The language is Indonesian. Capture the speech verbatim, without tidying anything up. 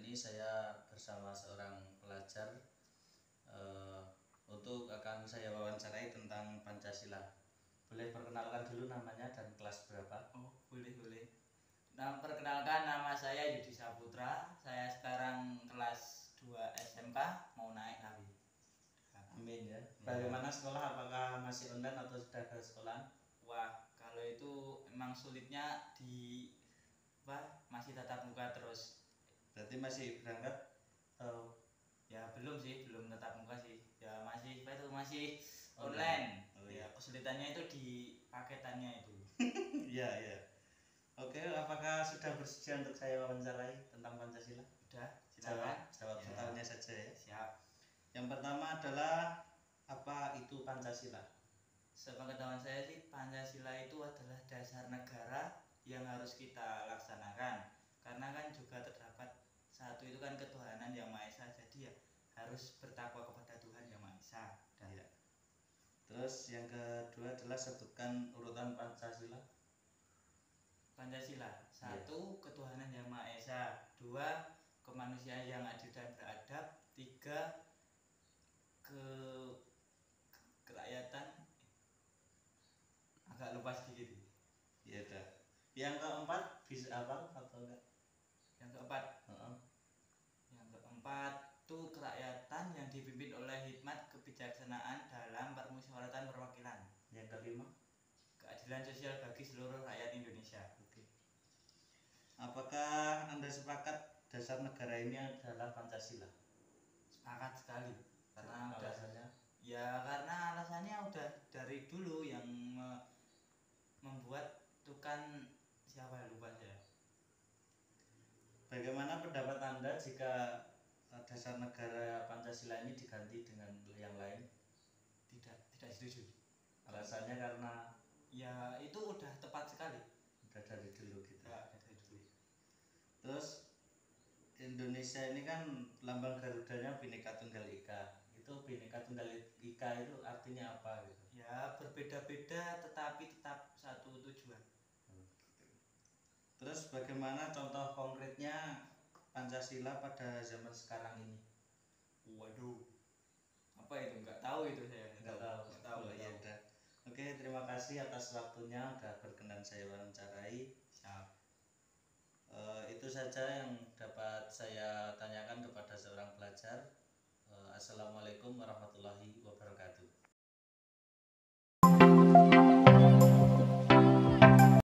ini saya bersama seorang pelajar uh, untuk akan saya wawancarai tentang Pancasila. Boleh perkenalkan dulu namanya dan kelas berapa? Oh, boleh, boleh. Nah, perkenalkan, nama saya Yudi Saputra. Saya sekarang kelas dua S M K, mau naik lagi. Amin ya. Bagaimana sekolah? Apakah masih online atau sudah ke sekolah? Wah, kalau itu emang sulitnya di apa? Masih tatap muka terus. Berarti masih berangkat atau Ya belum sih, belum tatap muka sih. Ya masih apa itu masih online. Oh, Ya iya. kesulitannya itu di paketannya itu. Iya, iya. Oke, apakah sudah bersedia untuk saya wawancarai tentang Pancasila? Udah, Jawab, silakan. jawab Ya. pertanyaannya saja ya. Siap. Yang pertama adalah apa itu Pancasila? Sepengetahuan saya sih, Pancasila itu adalah dasar negara yang harus kita laksanakan. Karena kan juga terdapat satu itu kan ketuhanan yang Maha Esa, jadi ya harus bertakwa kepada Tuhan yang Maha Esa. Dan Ya. Terus yang kedua adalah sebutkan urutan Pancasila. Pancasila, satu ketuhanan yang Maha Esa, dua kemanusiaan yang adil dan beradab, tiga ke kerakyatan, agak lupa sedikit. Ya udah. Yang keempat bisa apa atau enggak? Yang keempat, Uh-uh. yang keempat itu kerakyatan yang dipimpin oleh hikmat kebijaksanaan dalam permusyawaratan perwakilan. Yang kelima, Keadilan sosial bagi seluruh rakyat Indonesia. oke. Apakah Anda sepakat dasar negara ini adalah Pancasila? Sepakat sekali. Karena udah, Alasannya? ya karena alasannya udah dari dulu yang me- membuat itu kan siapa lupa saya. Bagaimana pendapat Anda jika dasar negara Pancasila ini diganti dengan yang lain? Tidak, tidak setuju. Alasannya karena Ya itu udah tepat sekali. udah dari dulu gitu. Ya, dari dulu. Terus Indonesia ini kan lambang Garudanya Bhinneka Tunggal Ika. Itu Bhinneka Tunggal Ika itu artinya apa gitu? Ya berbeda-beda tetapi tetap satu tujuan. Terus bagaimana contoh konkretnya Pancasila pada zaman sekarang ini? Waduh, apa itu? Nggak tahu itu saya. Nggak tahu. Nggak tahu. Oh, iya udah. Oke, terima kasih atas waktunya udah berkenan saya wawancarai. Siap. Uh, itu saja yang dapat saya tanyakan kepada seorang pelajar. Uh, Assalamualaikum warahmatullahi wabarakatuh.